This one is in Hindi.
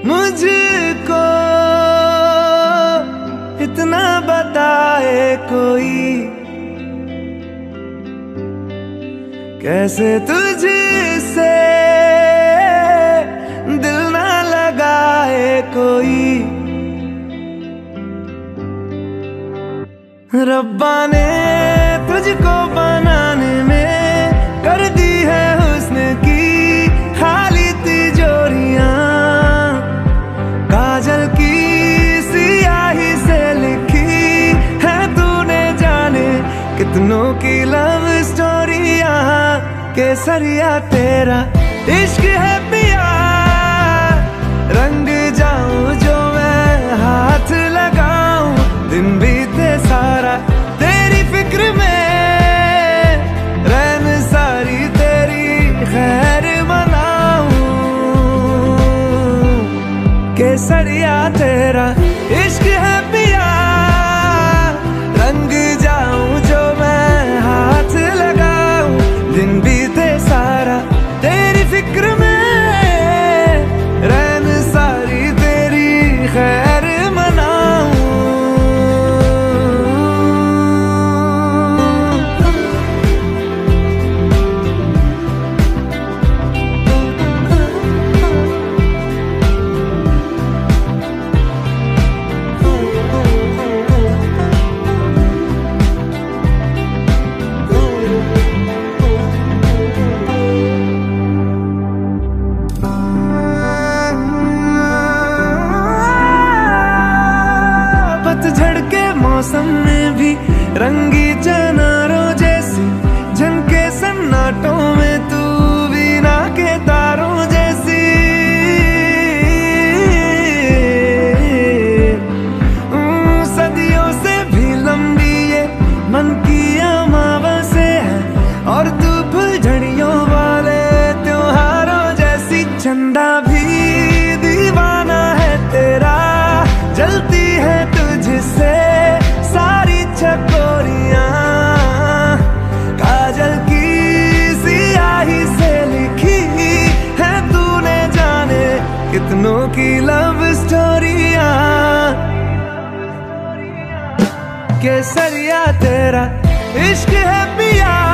मुझको इतना बताए कोई, कैसे तुझसे दिल ना लगाए कोई। रब्बा ने तुझको बनाने में कर दी है हुस्न की खाली तिजोरियां, काजल की सियाही से लिखी है तूने जाने कितनों की लव स्टोरियां। केसरिया तेरा इश्क है पिया, रंग जाऊं जो मैं हाथ लगाऊं, दिन बीते सारा तेरी फिक्र में, रैन सारी तेरी खैर मनाऊं। केसरिया तेरा इश्क है पिया, रंग जाऊं जो मैं हाथ लगाऊं, दिन बीते सारा तेरी फिक्र में, रैन सारी तेरी खैर मनाऊं। पतझड़ के मौसम में भी रंगी चनारों जैसी झनके सन्नाटों में, तू वीणा के तारों जैसी। सदियों से भी लंबी ये मन की अमावस्या है, और तू फुलझड़ियों वाले त्योहारों जैसी। चंदा भी दीवाना है तेरा, जलती है तुझसे सारी चकोरियां, काजल की सियाही से लिखी है तूने जाने कितनों की लव स्टोरियां। केसरिया तेरा इश्क है पिया,